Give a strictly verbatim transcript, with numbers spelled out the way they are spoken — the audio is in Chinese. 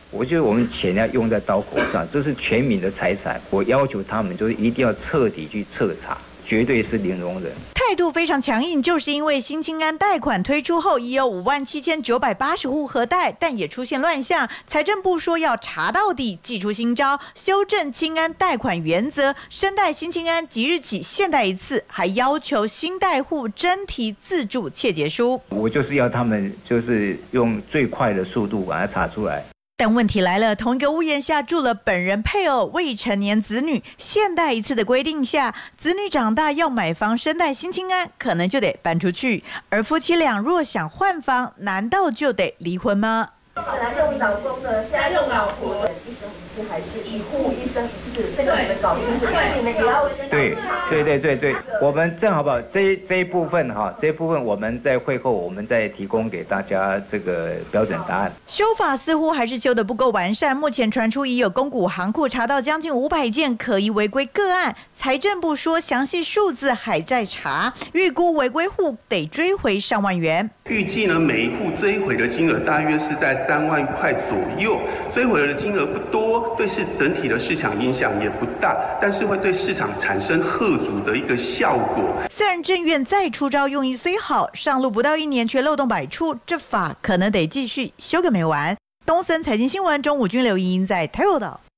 我觉得我们钱要用在刀口上，这是全民的财产。我要求他们就是一定要彻底去彻查，绝对是零容忍。 态度非常强硬，就是因为新青安贷款推出后，已有五万七千九百八十户核贷，但也出现乱象。财政部说要查到底，祭出新招，修正青安贷款原则，申贷新青安即日起限贷一次，还要求新贷户真提自助切结书。 我就是要他们就是用最快的速度把它查出来。 但问题来了，同一个屋檐下住了本人、配偶、未成年子女，限贷一次的规定下，子女长大要买房申贷新青安，可能就得搬出去。而夫妻俩若想换房，难道就得离婚吗？ 本来用老公的，现在用老婆的，一生一次还是一户一生一次？这个你们搞清楚，你们也要先对对对对对，我们正好把这这一部分哈，这一部分我们在会后我们再提供给大家这个标准答案。 修法似乎还是修得不够完善，目前传出已有公股行库查到将近五百件可疑违规个案，财政部说详细数字还在查，预估违规户得追回上万元。 预计呢，每一户追回的金额大约是在三万块左右，追回的金额不多，对市整体的市场影响也不大，但是会对市场产生吓阻的一个效果。 虽然政院再出招，用意虽好，上路不到一年却漏洞百出，这法可能得继续修个没完。东森财经新闻中午君刘莹在台报道。